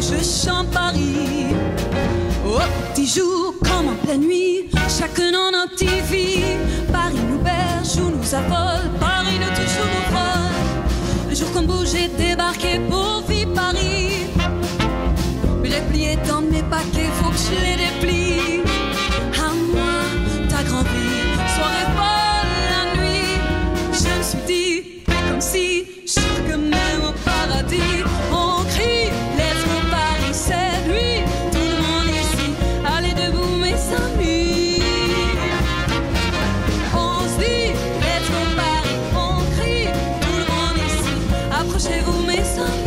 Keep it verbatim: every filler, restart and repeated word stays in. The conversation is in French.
je chante Paris. Au petit jour comme en pleine nuit, chacun dans nos petites vies. Paris nous berce ou nous affole, Paris de toujours nous frôle. Un jour comme vous j'ai débarqué pour vivre Paris. Mais les pliés dans mes paquets, faut que je les déplie. À moi, ta grande vie, soirée folle la nuit. Je me suis dit, comme si, je que même au paradis, on crie, let's go Paris, c'est lui. Tout le monde ici, allez debout mes amis. On se dit, let's go Paris, on crie, tout le monde ici, approchez-vous mes amis.